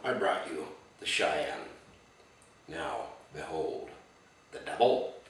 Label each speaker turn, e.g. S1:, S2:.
S1: I brought you the Cheyenne. Now, behold, the devil.